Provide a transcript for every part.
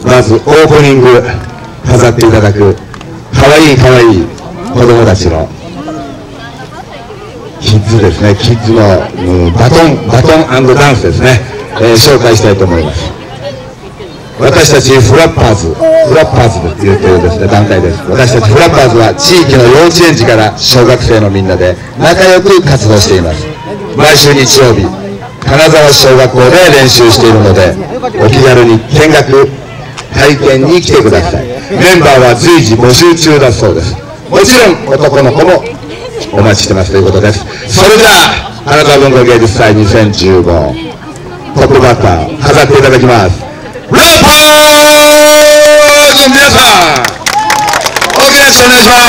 まずオープニング飾っていただくかわいいかわいい子供たちのキッズですね、キッズの、バトンダンスですね、紹介したいと思います。私たちフラッパーズというですね、団体です。私たちフラッパーズは地域の幼稚園児から小学生のみんなで仲良く活動しています。毎週日曜日、金沢市小学校で練習しているので、お気軽に見学体験に来てください。メンバーは随時募集中だそうです。もちろん男の子もお待ちしてますということです。それでは金沢文化芸術祭2015トップバッター飾っていただきます。フラッパーズの皆さん、大きな拍手お願いします。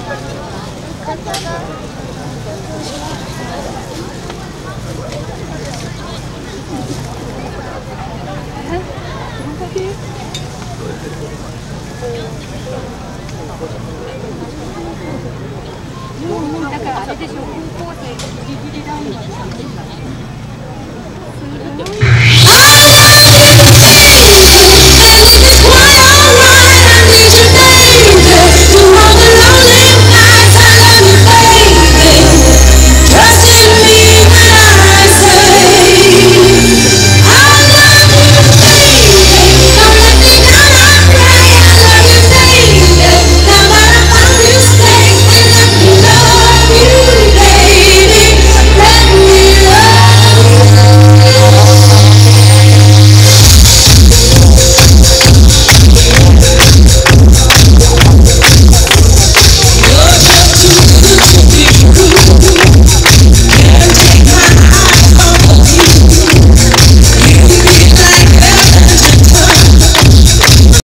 だからあれでしょ、高校生ギリギリラインまで30歳。